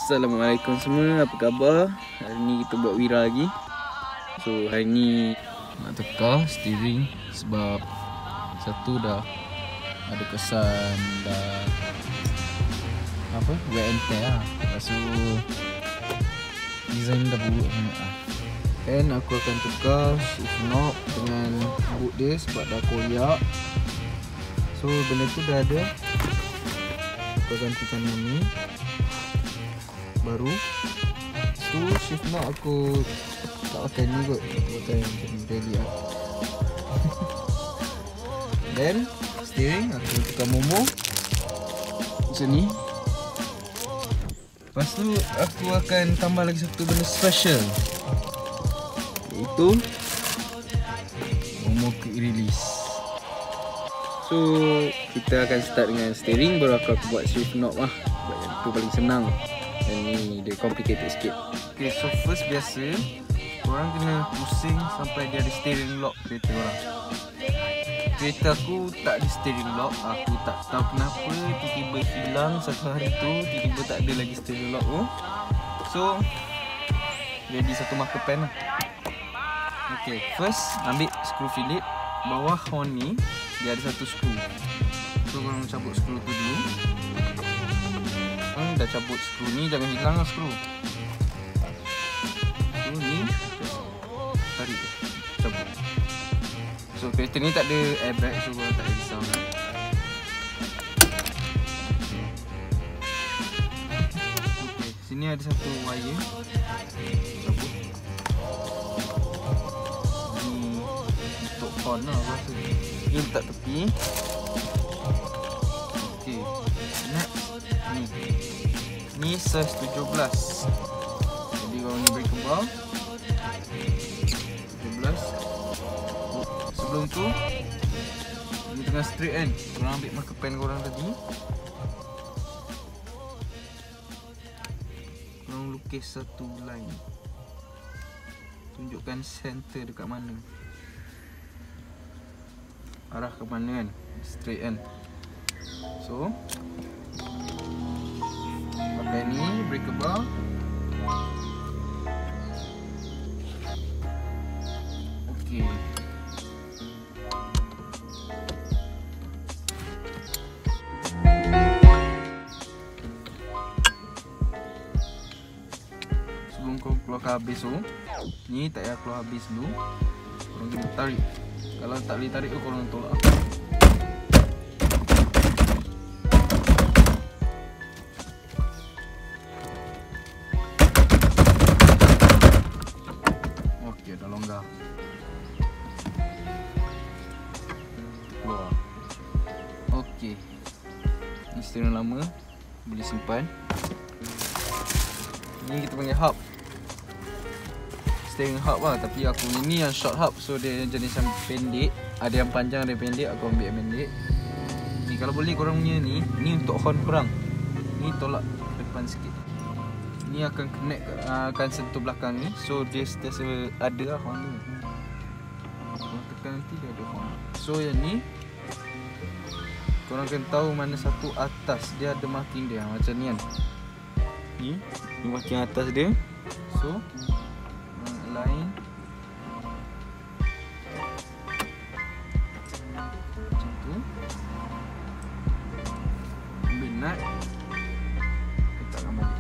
Assalamualaikum semua, apa khabar? Hari ni kita buat Wira lagi. So hari ni nak tukar steering sebab satu dah ada kesan dah apa, wear and tear lah. Lepas tu design dah buruk sangat lah. And aku akan tukar shift knob dengan boot dia sebab dah koyak. So benda tu dah ada. Aku gantikan yang ni baru. So shift knob aku tak pakai ni kot, aku pakai yang macam daily lah. Then steering aku tukar momo macam ni. Lepas tu aku akan tambah lagi satu benda special, iaitu momo quick release. So kita akan start dengan steering, baru aku buat shift knob lah sebab yang tu paling senang. Dan ni dia complicated sikit. Okay, so first biasa korang kena pusing sampai dia ada steering lock kereta korang. Kereta aku tak ada steering lock. Aku tak tahu kenapa tiba-tiba hilang satu hari tu, tiba-tiba tak ada lagi steering lock tu. So jadi satu marker pen lah. Okay, first ambil skru Phillips. Bawah horn ni dia ada satu skru. So korang cabut skru tu dulu. Dah cabut skru ni, jangan hilang lah skru. Skru ni tarik, cabut. So kereta ni tak ada airbag, so korang tak ada risau kan. Okay, sini ada satu wire, cabut. Ni untuk horn lah aku rasa. Ni letak tepi. Okay, next ni. Ni size 17. Jadi korang ni breakable 17. Sebelum tu ni tengah straight kan, korang ambil marker pen korang tadi, korang lukis satu line, tunjukkan center dekat mana, arah ke mana kan, straight kan. So pakai ni breakable. Okey. Sebelum kau keluarkan habis tu, ni tak payah keluar habis dulu. Korang kena tarik. Kalau tak boleh tarik tu korang tolak. Dah longgar. Keluar. Okey. Ni steering lama, boleh simpan. Ni kita panggil hub. Steering hub lah, tapi aku ini yang short hub, so dia jenis yang pendek. Ada yang panjang, ada yang pendek. Aku ambil yang pendek. Ni kalau boleh korang punya ni untuk horn korang. Ni tolak ke depan sikit. Ni akan connect, akan sentuh belakang ni. So dia sentiasa ada lah horn ni. Korang tekan nanti dia ada horn. So yang ni korang akan tahu mana satu atas. Dia ada marking dia macam ni kan. Ni marking atas dia. So line macam tu. Ambil nut, letakkan balik.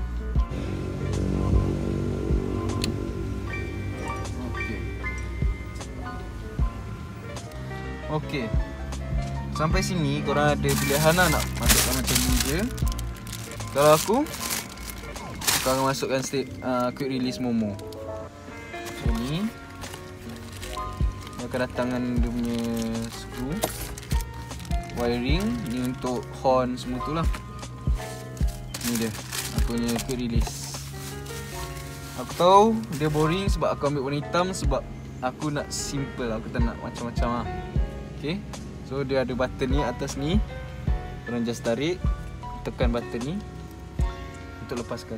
Okey. Sampai sini korang ada pilihan lah nak masukkan macam ni je. Kalau aku akan masukkan quick release momo. So ni dia akan datangkan dia punya skru, wiring ni untuk horn semua tu lah. Ni dia aku punya quick release. Aku tahu dia boring sebab aku ambil warna hitam, sebab aku nak simple, aku tak nak macam-macam lah. Okay, so dia ada button ni atas ni. Korang just tarik, tekan button ni untuk lepaskan.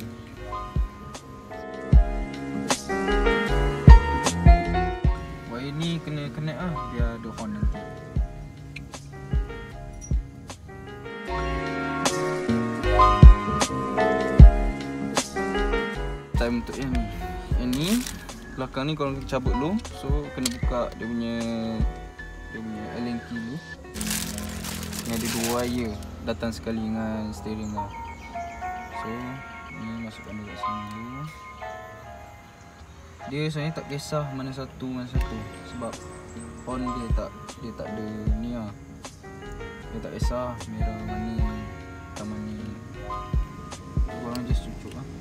Wire ni kena connect lah, biar ada horn nanti. time untuk yang ni. Yang ni belakang ni korang kena cabut dulu. So kena buka dia punya Allen key dulu. Ni ada 2 wire datang sekali dengan steering lah. So ni masukkan dekat sini dulu. Dia sebenarnya tak kisah mana satu sebab on dia tak ada ni lah. Dia tak kisah merah mana hitam mana. Korang just cucuk lah.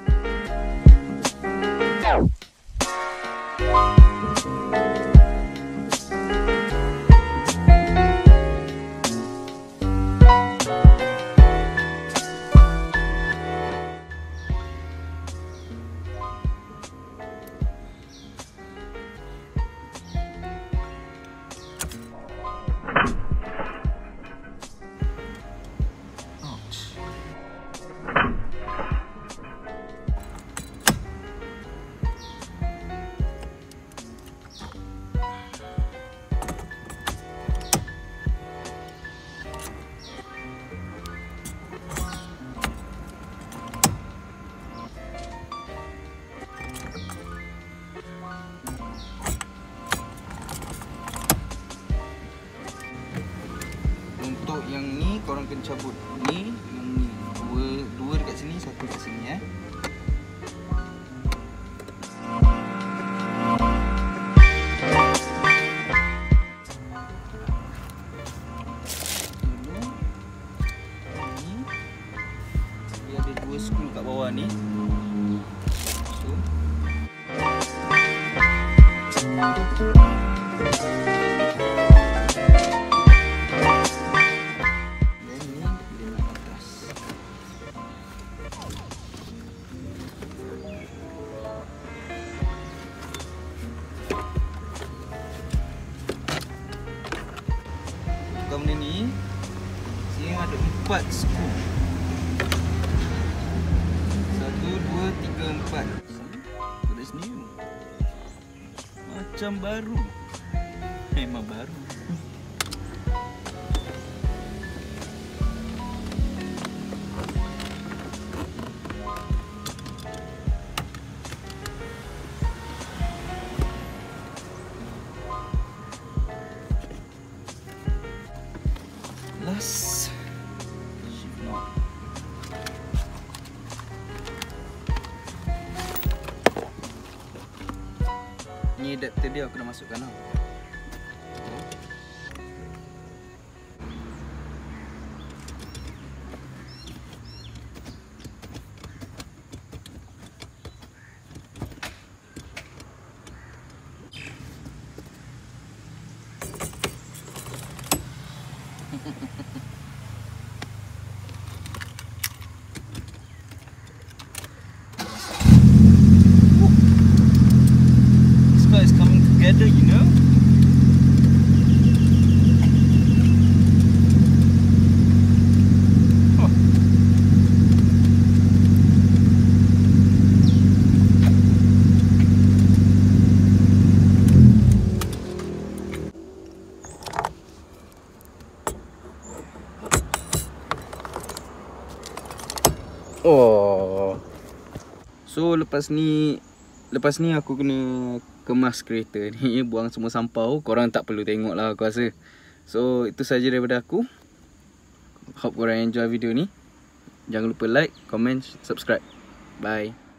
Untuk yang ni korang kena cabut ni dengan ni. Dua dekat sini, satu dekat sini Dia ada 2 skru kat bawah ni. Benda ni sini ada 4 skru. 1, 2, 3, 4. That's new. Macam baru. Memang baru. Last shift knob. Ni adapter dia aku dah masukkan tau. This guy is coming together, you know. Oh. So lepas ni aku kena kemas kereta ni, buang semua sampah. Korang tak perlu tengok lah aku rasa. So itu saja daripada aku. Hope korang enjoy video ni. Jangan lupa like, comment, subscribe. Bye.